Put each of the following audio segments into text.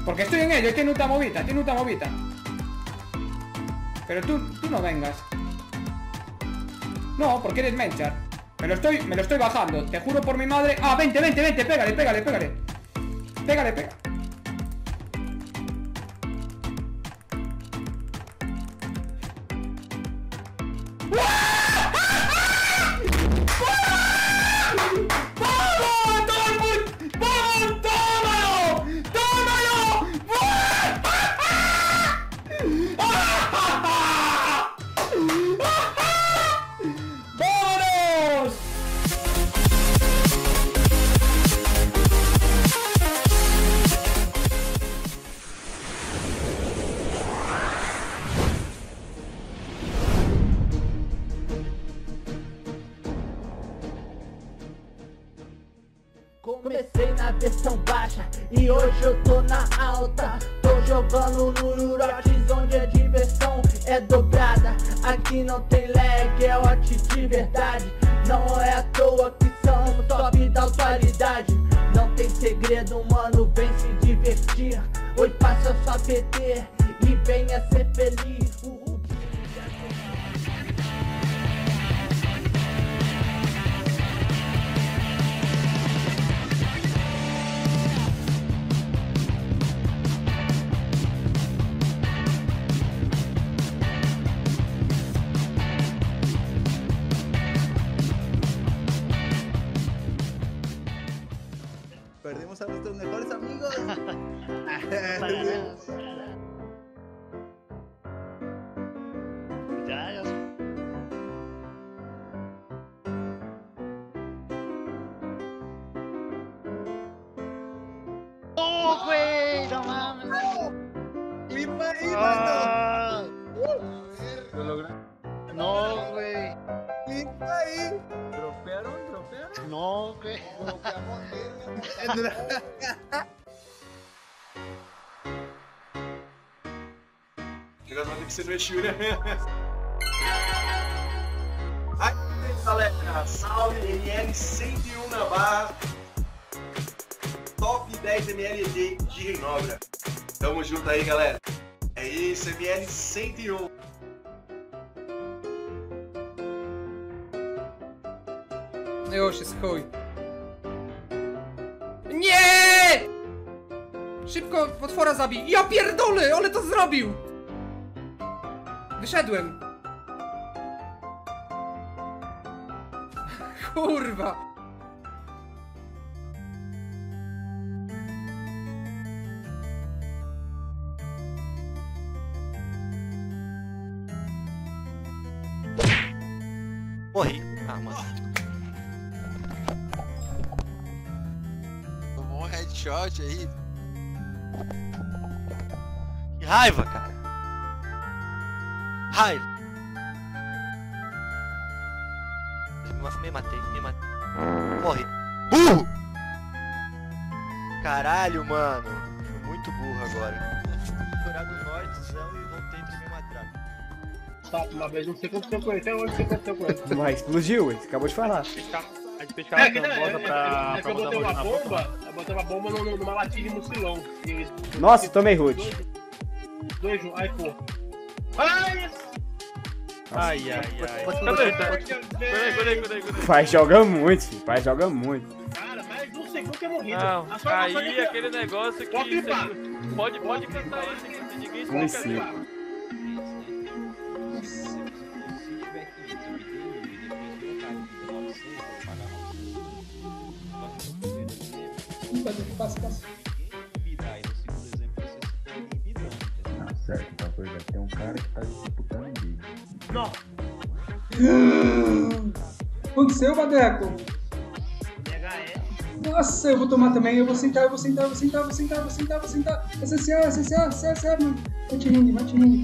Porque estoy en ello, tiene una movita. Pero tú no vengas. No, porque eres Menchar. Me lo estoy bajando, te juro por mi madre. Ah, vente, pégale. Pégale. Comecei na versão baixa e hoje eu tô na alta. Tô jogando no Urotes onde a diversão é dobrada. Aqui não tem lag, é hot de verdade. Não é à toa que são top da atualidade. Não tem segredo, mano, vem se divertir. Hoje passa só PT e venha ser feliz. Perdimos a nuestros mejores amigos. Ya. ¡Oh, güey! ¡No mames! ¡Limpa ahí, Ah, ¿Lo lograste? no, güey. ¡Limpa ahí! ¿Dropearon? No, güey. O negócio vai ter que ser no Exu, né? Aí, galera, salve ML101 na barra. Top 10 MLG de Reinobra. Tamo junto aí, galera. É isso, ML101. Już jest chuj. Nie! Szybko potwora zabij. Ja pierdolę, ale to zrobił! Wyszedłem. Kurwa. Morri. Ah, mano. Tomou um headshot aí. Que raiva, cara. Raiva. Me matei. Morri. Burro! Caralho, mano. Fui muito burro agora. Curar do nortezão e voltei pra me matar. Uma vez não sei o que aconteceu com ele, até hoje não sei o que aconteceu com ele. Mas explodiu, você acabou de falar. A gente fechava a bota pra eu botei uma bomba, eu botei uma bomba numa latinha de mucilão. Nossa, tomei rude. Dois, aí pô. Ai! Ai. Cadê? Pai joga muito, filho. Pai joga muito. Cara, mas não sei como que é morrido. Não, aí aquele negócio que pode cantar aí, ninguém Um explica sim. ali. Tá certo, tá coisa. Tem um cara que tá disputando um vídeo. Não. Aconteceu, Badeco? Nossa, eu vou tomar também, eu vou sentar. SSA, mano. Mate ring.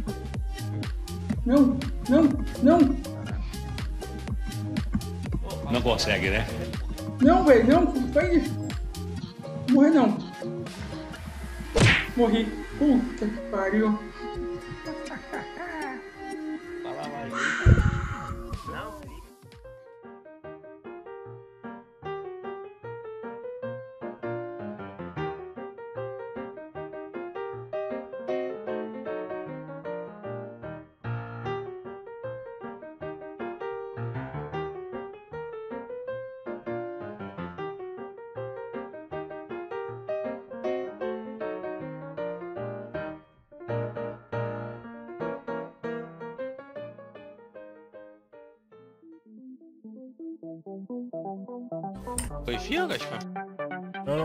Não. Não consegue, né? Não, velho, não. Vai. Morrer não. Morri. Puta que pariu. Foi fio, Gaspar? Não.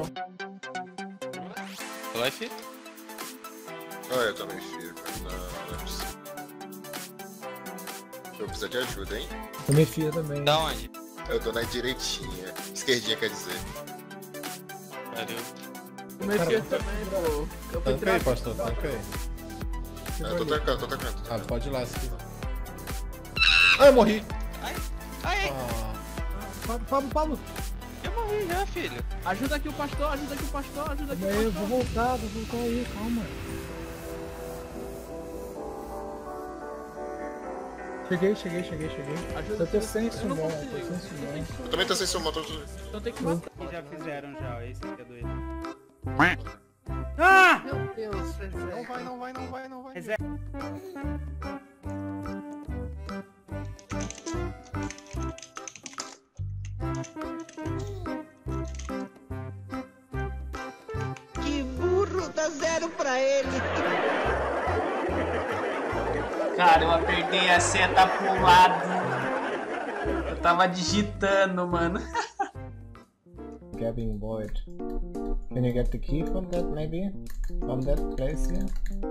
Foi fio? Ah, eu também fio, cara. Não é possível. Eu preciso de ajuda, hein? Tomei fio também. Da onde? Eu tô na direitinha. Esquerdinha quer dizer. Valeu. Tomei fio também, pô. Eu fui Tanca aí, pastor, tanca aí. Eu tô tancando. Ah, pode ir lá, se quiser. Ah, eu morri. Ai. Pablo. Eu morri já, filho. Ajuda aqui o pastor, ajuda aqui o pastor. Eu vou voltar aí, calma. Cheguei. Eu tô sem sumão, Eu também tô sem sumão, Então tem que matar. Já fizeram já, esse aqui é doido. Ah! Meu Deus, Não vai. Que burro, dá 0 pra ele. Cara, eu apertei a seta pro lado. Eu tava digitando, mano. Gavin Boyd. Can you get the key from that, maybe? From that place here?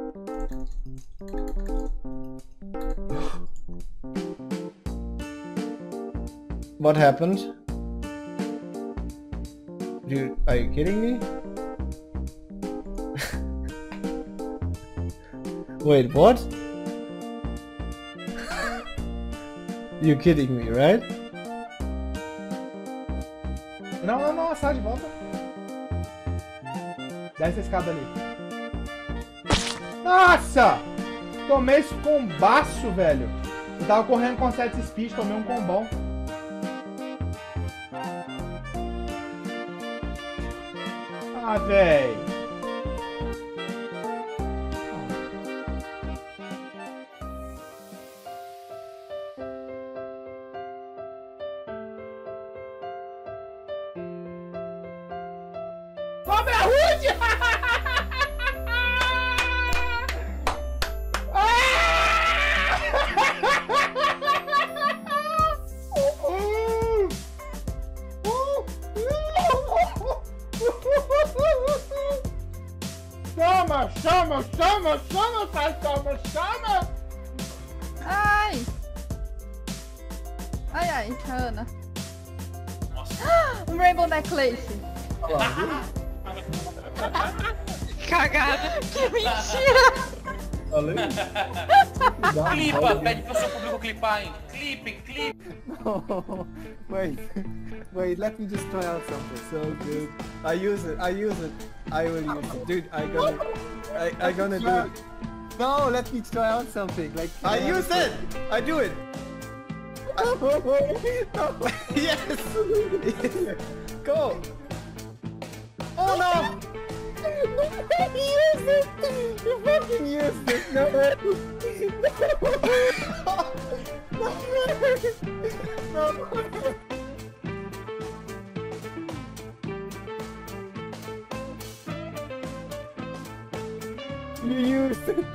What happened? Are you kidding me? Wait, what? You're kidding me, right? Não, Assad, volta. Desce a escada ali. Nossa! Tomei esse combaço, velho. Eu tava correndo com 7 speed, tomei um combão. Ah, véi. Cobra rude! Chama! Ai, Ana. Um Rainbow Necklace. Cagada. Que mentira. Clipa, pede pro seu público clipar, hein? Clipe. Wait, let me just try out something. So good. I use it. I will use it. Dude, I gonna do it. No, let me try out something. Like I use it! I do it! Yes! Go! Oh no! You used it! You fucking used it! No! No! You used it!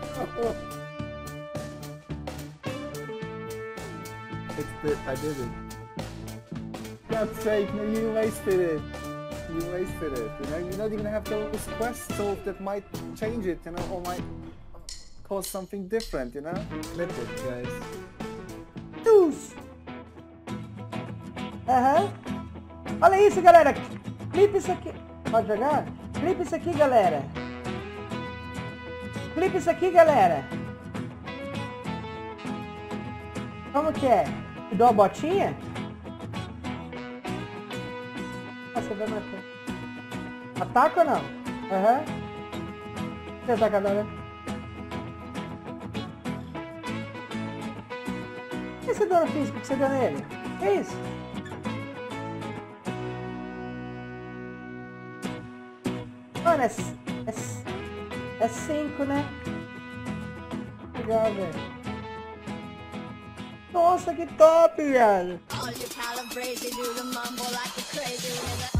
I did it. God's sake, no, you wasted it. You wasted it. You know, you're not even have those quests solved that might change it, you know, or might cause something different, you know? Clip it, guys. Deus! Olha isso, galera! Clipe isso aqui. Pode jogar? Clipe isso aqui, galera. Clipe isso aqui, galera. Como que é? Te dou a botinha? Você vai matar. Ataca ou não? Você ataca agora? O que esse dano físico que você deu nele? Que isso? Mano, é 5, né? Legal, velho. Nossa, que top, velho!